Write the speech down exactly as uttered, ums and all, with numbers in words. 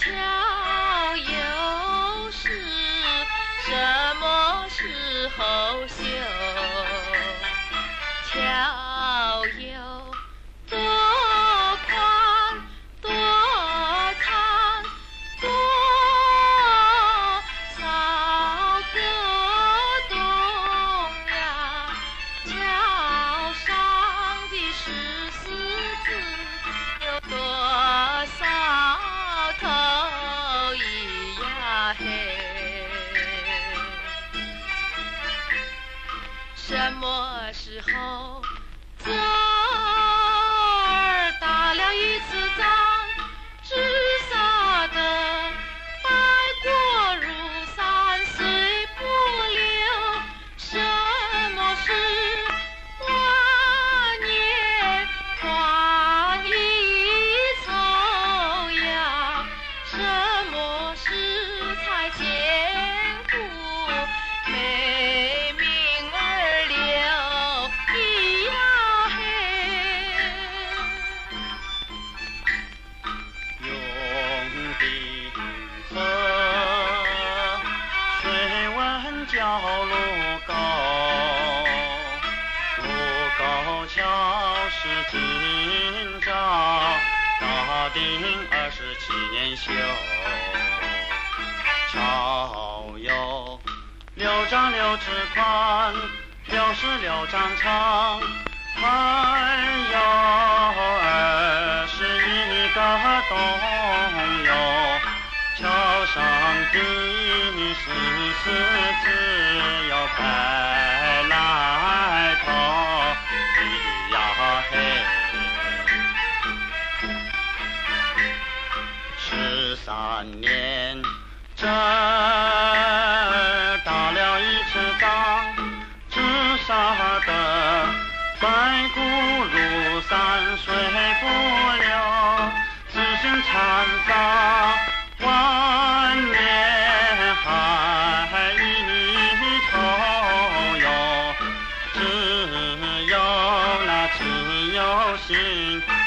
桥又是什么时候修？桥有多宽多长，多少个洞呀？桥上的石狮子有多少头咿呀嘿？什么时候这儿打了一次仗，直杀的白骨如山水不流？什么是万年换一筹呀？什么是才千古美名儿留咿呀嘿？ 永定河水温较路高，路高桥是今朝，大定二十七年修。桥有六丈六尺宽，六十六丈长，还有二十一个洞哟。桥上的石狮子要白来头咿呀嘿。十三年这儿打了一次仗，直杀的白骨如山水不流，自行残杀万年还一筹哟。只有那自由心